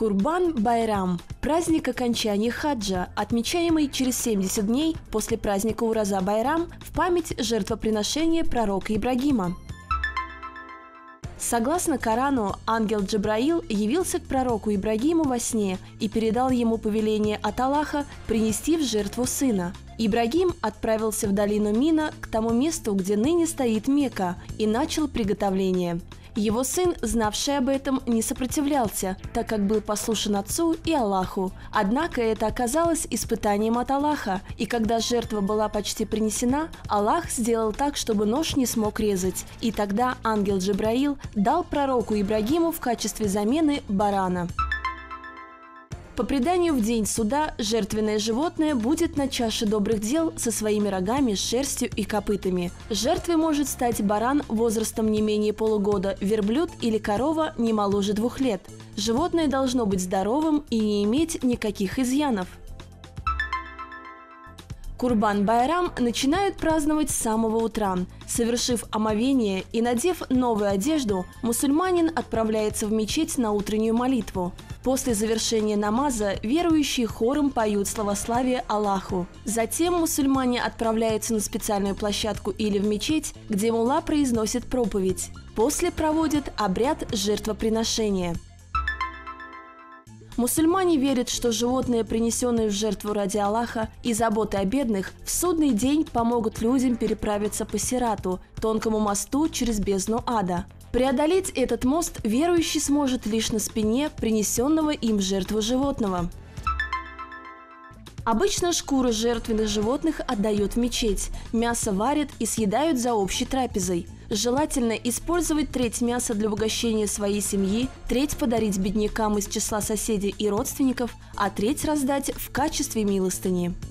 Курбан-Байрам – праздник окончания хаджа, отмечаемый через 70 дней после праздника Ураза-Байрам в память жертвоприношения пророка Ибрагима. Согласно Корану, ангел Джабраил явился к пророку Ибрагиму во сне и передал ему повеление от Аллаха принести в жертву сына. Ибрагим отправился в долину Мина к тому месту, где ныне стоит Мекка, и начал приготовление. Его сын, знавший об этом, не сопротивлялся, так как был послушен отцу и Аллаху. Однако это оказалось испытанием от Аллаха, и когда жертва была почти принесена, Аллах сделал так, чтобы нож не смог резать. И тогда ангел Джабраил дал пророку Ибрагиму в качестве замены барана. По преданию, в день суда жертвенное животное будет на чаше добрых дел со своими рогами, шерстью и копытами. Жертвой может стать баран возрастом не менее полугода, верблюд или корова не моложе 2 лет. Животное должно быть здоровым и не иметь никаких изъянов. Курбан-Байрам начинают праздновать с самого утра. Совершив омовение и надев новую одежду, мусульманин отправляется в мечеть на утреннюю молитву. После завершения намаза верующие хором поют славословие Аллаху. Затем мусульмане отправляются на специальную площадку или в мечеть, где мулла произносит проповедь. После проводят обряд жертвоприношения. Мусульмане верят, что животные, принесенные в жертву ради Аллаха и заботы о бедных, в судный день помогут людям переправиться по Сирату, тонкому мосту через бездну ада. Преодолеть этот мост верующий сможет лишь на спине принесенного им в жертву животного. Обычно шкуры жертвенных животных отдают в мечеть, мясо варят и съедают за общей трапезой. Желательно использовать треть мяса для угощения своей семьи, треть подарить беднякам из числа соседей и родственников, а треть раздать в качестве милостыни.